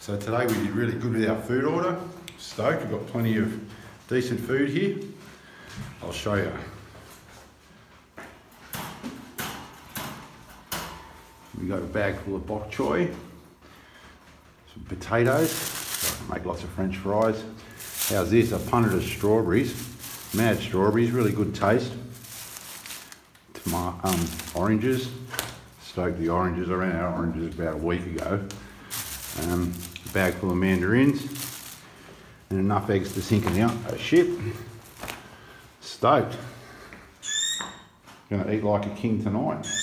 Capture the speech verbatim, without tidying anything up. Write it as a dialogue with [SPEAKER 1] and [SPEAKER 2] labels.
[SPEAKER 1] So today we did really good with our food order. Stoked, we've got plenty of decent food here. I'll show you. We got a bag full of bok choy, some potatoes, so I can make lots of French fries. How's this? A punnet of strawberries, mad strawberries, really good taste. Tomato, um, oranges, stoked the oranges. I ran out of oranges about a week ago. Um, a bag full of mandarins and enough eggs to sink in the ship. Stoked. Gonna eat like a king tonight.